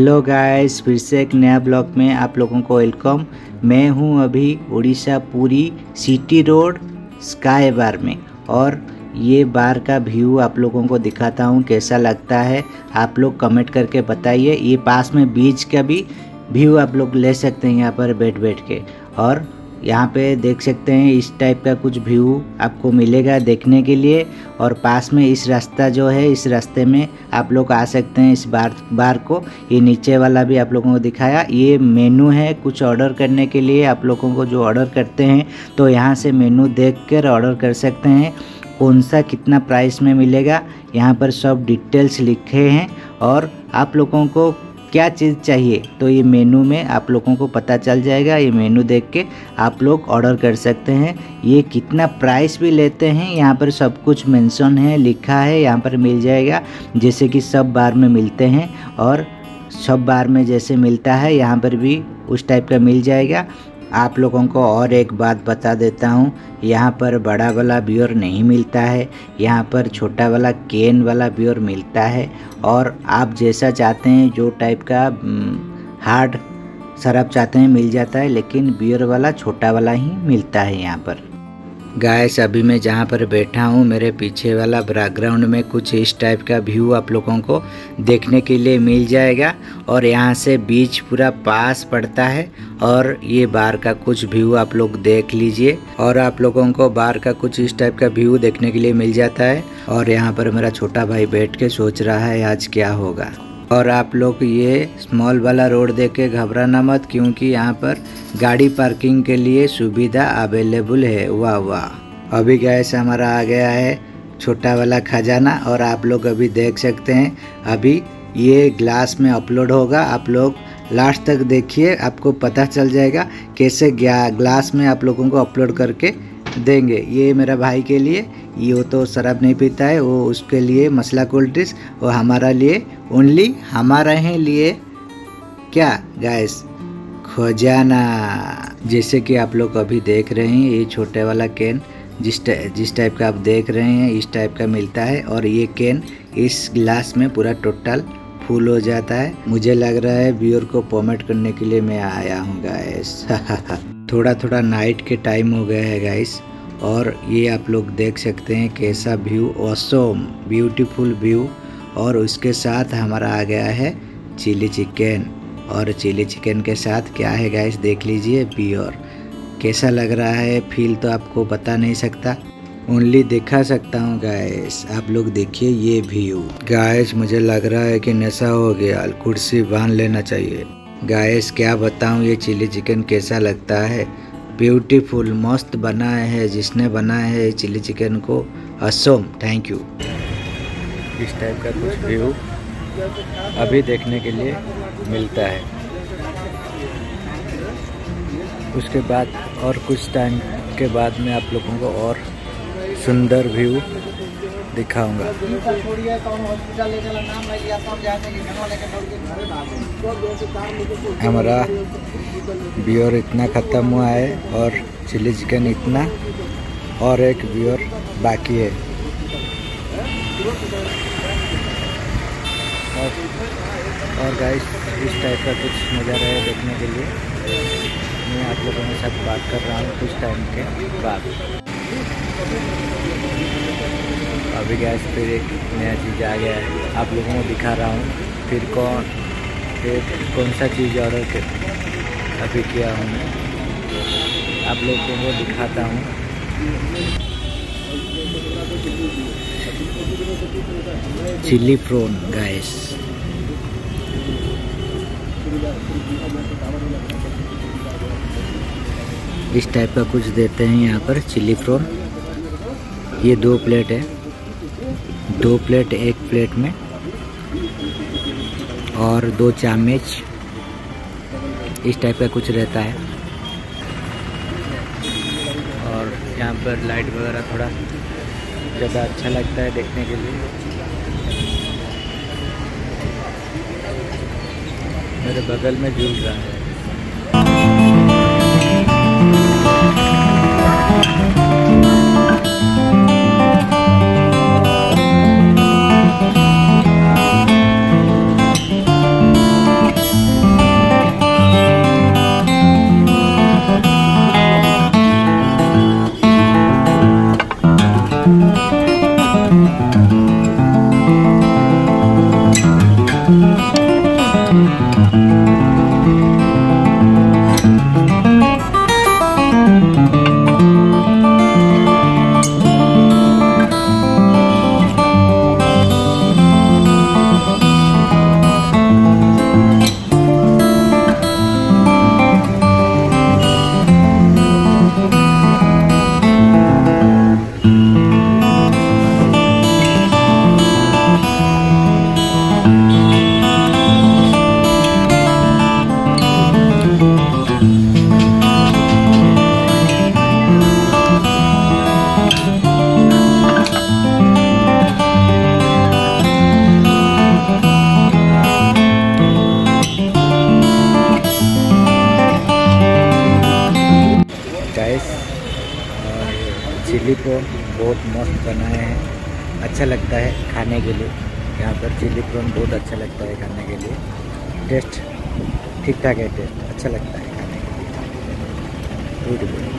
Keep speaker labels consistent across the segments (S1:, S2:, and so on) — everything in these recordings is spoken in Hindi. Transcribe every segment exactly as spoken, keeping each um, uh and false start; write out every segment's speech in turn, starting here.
S1: हेलो गाइस, फिर से एक नया ब्लॉग में आप लोगों को वेलकम। मैं हूं अभी Orissa Puri city road sky bar में, और ये बार का व्यू आप लोगों को दिखाता हूं। कैसा लगता है आप लोग कमेंट करके बताइए। ये पास में बीच का भी व्यू आप लोग ले सकते हैं यहाँ पर बैठ बैठ के, और यहाँ पे देख सकते हैं इस टाइप का कुछ व्यू आपको मिलेगा देखने के लिए। और पास में इस रास्ता जो है, इस रास्ते में आप लोग आ सकते हैं इस बार बार को। ये नीचे वाला भी आप लोगों को दिखाया। ये मेनू है कुछ ऑर्डर करने के लिए। आप लोगों को जो ऑर्डर करते हैं तो यहाँ से मेनू देख कर ऑर्डर कर सकते हैं। कौन सा कितना प्राइस में मिलेगा यहाँ पर सब डिटेल्स लिखे हैं, और आप लोगों को क्या चीज़ चाहिए तो ये मेनू में आप लोगों को पता चल जाएगा। ये मेनू देख के आप लोग ऑर्डर कर सकते हैं। ये कितना प्राइस भी लेते हैं यहाँ पर सब कुछ मेंशन है, लिखा है, यहाँ पर मिल जाएगा। जैसे कि सब बार में मिलते हैं, और सब बार में जैसे मिलता है यहाँ पर भी उस टाइप का मिल जाएगा। आप लोगों को और एक बात बता देता हूँ, यहाँ पर बड़ा वाला बियर नहीं मिलता है, यहाँ पर छोटा वाला कैन वाला बियर मिलता है। और आप जैसा चाहते हैं, जो टाइप का हार्ड शराब चाहते हैं मिल जाता है, लेकिन बियर वाला छोटा वाला ही मिलता है यहाँ पर। गाइस, अभी मैं जहाँ पर बैठा हूँ मेरे पीछे वाला बैकग्राउंड में कुछ इस टाइप का व्यू आप लोगों को देखने के लिए मिल जाएगा। और यहाँ से बीच पूरा पास पड़ता है, और ये बार का कुछ व्यू आप लोग देख लीजिए। और आप लोगों को बार का कुछ इस टाइप का व्यू देखने के लिए मिल जाता है। और यहाँ पर मेरा छोटा भाई बैठ के सोच रहा है आज क्या होगा। और आप लोग ये स्मॉल वाला रोड देख के घबराना मत, क्योंकि यहाँ पर गाड़ी पार्किंग के लिए सुविधा अवेलेबल है। वाह वाह। अभी गैस हमारा आ गया है छोटा वाला खजाना, और आप लोग अभी देख सकते हैं अभी ये ग्लास में अपलोड होगा। आप लोग लास्ट तक देखिए, आपको पता चल जाएगा कैसे ग्लास में आप लोगों को अपलोड करके देंगे। ये मेरा भाई के लिए, ये वो तो शराब नहीं पीता है, वो उसके लिए मसला कोल्ड ड्रिंक्स, वो हमारा लिए ओनली हमारा ही लिए क्या गाइस खजाना। जैसे कि आप लोग अभी देख रहे हैं, ये छोटे वाला कैन जिस जिस टाइप का आप देख रहे हैं इस टाइप का मिलता है। और ये कैन इस गिलास में पूरा टोटल फुल हो जाता है। मुझे लग रहा है बियर को पॉमेट करने के लिए मैं आया हूँ गाइस। थोड़ा थोड़ा नाइट के टाइम हो गया है गाइस, और ये आप लोग देख सकते हैं कैसा व्यू, ऑसम ब्यूटीफुल व्यू। और उसके साथ हमारा आ गया है चिली चिकन, और चिली चिकन के साथ क्या है गाइस देख लीजिए बियर। कैसा लग रहा है फील तो आपको बता नहीं सकता, ओनली दिखा सकता हूँ गाइस। आप लोग देखिए ये व्यू। गाइस मुझे लग रहा है कि नशा हो गया, कुर्सी बांध लेना चाहिए। गाइस क्या बताऊँ ये चिली चिकन कैसा लगता है, ब्यूटीफुल मस्त बनाया है जिसने बनाया है चिली चिकन को, असम थैंक यू। इस टाइप का कुछ व्यू अभी देखने के लिए मिलता है। उसके बाद और कुछ टाइम के बाद में आप लोगों को और सुंदर व्यू दिखाऊंगा। हमारा बियर इतना ख़त्म हुआ है, और चिली चिकन इतना, और एक बियर बाकी है। और, और गाइस इस टाइप का कुछ नज़ारा है देखने के लिए। मैं आप लोगों के साथ बात कर रहा हूँ कुछ टाइम के बाद। अभी गैस फिर एक नया चीज़ आ गया है, आप लोगों को दिखा रहा हूँ। फिर कौन फिर कौन सा चीज़ ऑर्डर कर अभी किया हूँ मैं, आप लोगों को दिखाता हूँ। चिली प्रॉन गाइस, इस टाइप का कुछ देते हैं यहाँ पर चिली प्रॉन। ये दो प्लेट है, दो प्लेट एक प्लेट में, और दो चम्मच इस टाइप का कुछ रहता है। और यहाँ पर लाइट वगैरह थोड़ा ज़्यादा अच्छा लगता है देखने के लिए। मेरे बगल में झूल रहा है। चिली प्रॉन बहुत मस्त बनाए हैं, अच्छा लगता है खाने के लिए। यहाँ पर चिली प्रॉन बहुत अच्छा लगता है खाने के लिए, टेस्ट ठीक ठाक है, टेस्ट अच्छा लगता है खाने के लिए, ब्यूटीफुल।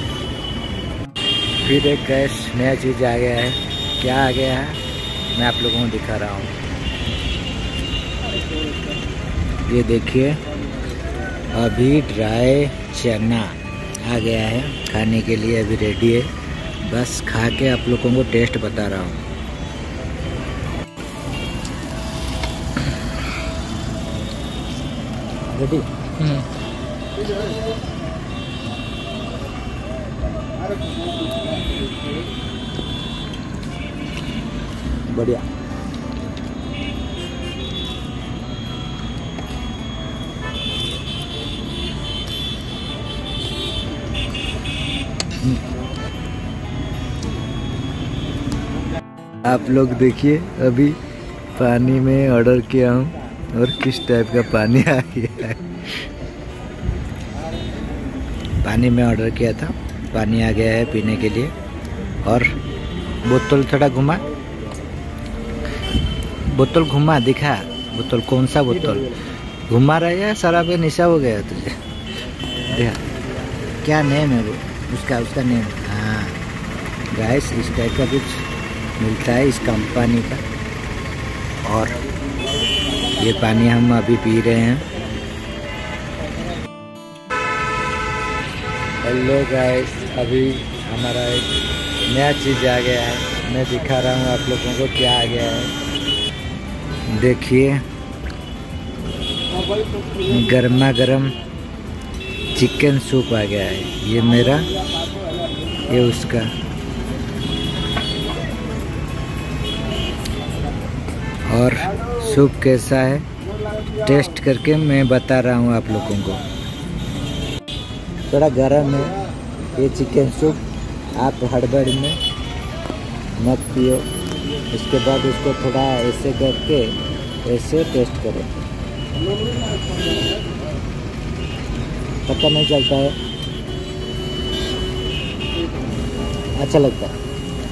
S1: फिर एक गैस नया चीज़ आ गया है, क्या आ गया है मैं आप लोगों को दिखा रहा हूँ। ये देखिए, अभी ड्राई चना आ गया है खाने के लिए, अभी रेडी है, बस खा के आप लोगों को टेस्ट बता रहा हूँ। रेडी? बढ़िया। आप लोग देखिए, अभी पानी में ऑर्डर किया हूँ और किस टाइप का पानी आ गया है। पानी में ऑर्डर किया था, पानी आ गया है पीने के लिए। और बोतल थोड़ा घुमा, बोतल घुमा, दिखा बोतल, कौन सा बोतल घुमा रहा है या शराब का नशा हो गया तुझे? देखा क्या नेम है वो उसका, उसका नेम। हाँ गाइस, इस टाइप का कुछ मिलता है इस कंपनी का। और ये पानी हम अभी पी रहे हैं। हेलो गाइस, अभी हमारा एक नया चीज़ आ गया है, मैं दिखा रहा हूँ आप लोगों को क्या आ गया है। देखिए, गर्मा गर्म चिकन सूप आ गया है। ये मेरा, ये उसका। और सूप कैसा है टेस्ट करके मैं बता रहा हूँ आप लोगों को। थोड़ा गर्म है ये चिकन सूप, आप हड़बड़ में मत पियो। इसके बाद उसको थोड़ा ऐसे करके ऐसे टेस्ट करो, पता नहीं चलता है, अच्छा लगता है।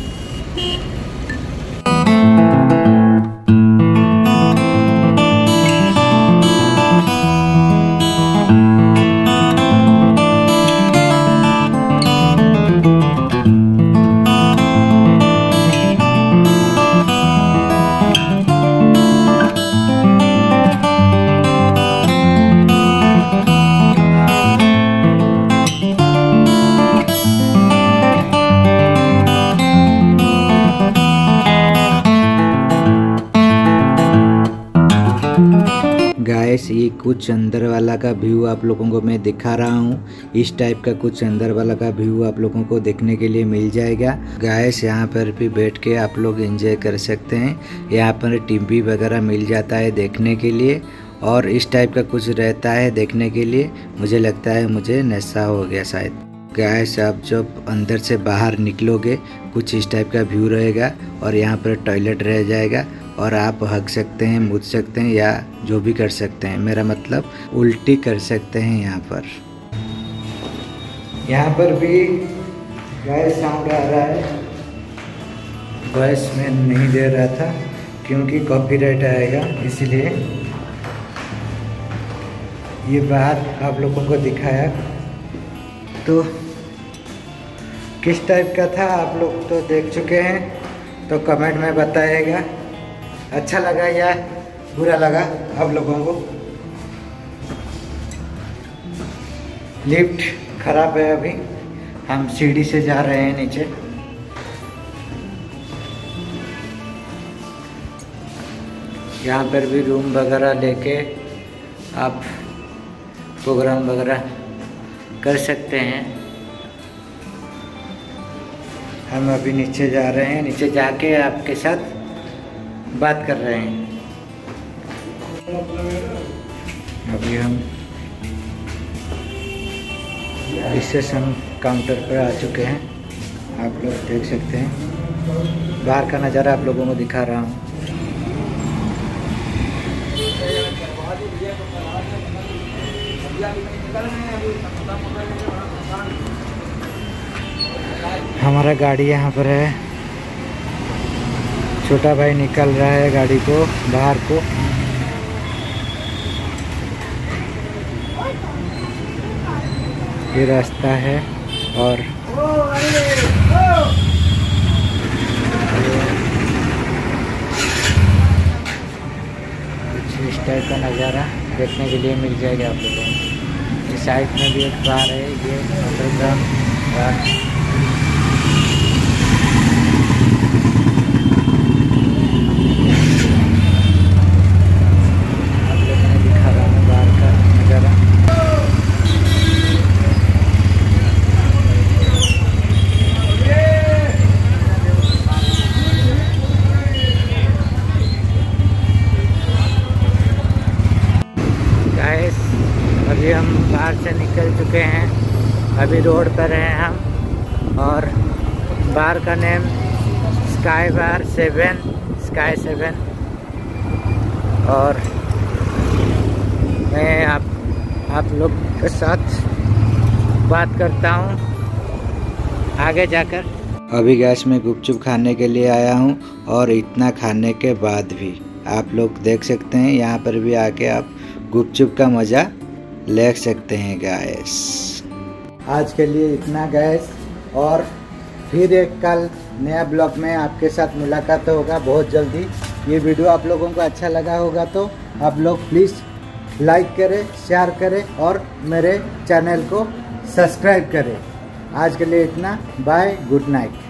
S1: गाइस, ये कुछ अंदर वाला का व्यू आप लोगों को मैं दिखा रहा हूँ। इस टाइप का कुछ अंदर वाला का व्यू आप लोगों को देखने के लिए मिल जाएगा। गाइस, यहाँ पर भी बैठ के आप लोग एंजॉय कर सकते हैं। यहाँ पर टीवी वगैरह मिल जाता है देखने के लिए, और इस टाइप का कुछ रहता है देखने के लिए। मुझे लगता है मुझे नशा हो गया शायद। गाइस, आप जब अंदर से बाहर निकलोगे कुछ इस टाइप का व्यू रहेगा, और यहाँ पर टॉयलेट रह जाएगा, और आप हग सकते हैं, मुझ सकते हैं, या जो भी कर सकते हैं, मेरा मतलब उल्टी कर सकते हैं यहाँ पर। यहाँ पर भी गैस साउंड आ रहा है, वॉइस में नहीं दे रहा था क्योंकि कॉपीराइट आएगा, इसलिए ये बाहर आप लोगों को दिखाया। तो किस टाइप का था आप लोग तो देख चुके हैं, तो कमेंट में बताइएगा अच्छा लगा या बुरा लगा आप लोगों को। लिफ्ट खराब है, अभी हम सीढ़ी से जा रहे हैं नीचे। यहाँ पर भी रूम वगैरह लेके आप प्रोग्राम वगैरह कर सकते हैं। हम अभी नीचे जा रहे हैं, नीचे जाके आपके साथ बात कर रहे हैं। अभी हम रिसेप्शन काउंटर पर आ चुके हैं, आप लोग देख सकते हैं। बाहर का नज़ारा आप लोगों को दिखा रहा हूँ। हमारा गाड़ी यहाँ पर है। छोटा भाई निकल रहा है गाड़ी को बाहर को। ये रास्ता है और कुछ इस टाइप का नज़ारा देखने के लिए मिल जाएगा आप लोगों को। इस साइड में भी एक बार है, ये अंडरग्राउंड बार। अभी हम बाहर से निकल चुके हैं, अभी रोड पर हैं हम। और बार का name sky bar seven, sky seven. और मैं आप आप लोग के साथ बात करता हूँ आगे जाकर। अभी गैस में गुपचुप खाने के लिए आया हूँ और इतना खाने के बाद भी आप लोग देख सकते हैं, यहाँ पर भी आके आप गुपचुप का मज़ा ले सकते हैं गैस। आज के लिए इतना गैस, और फिर एक कल नया ब्लॉग में आपके साथ मुलाकात होगा बहुत जल्दी। ये वीडियो आप लोगों को अच्छा लगा होगा तो आप लोग प्लीज़ लाइक करें, शेयर करें और मेरे चैनल को सब्सक्राइब करें। आज के लिए इतना, बाय, गुड नाइट।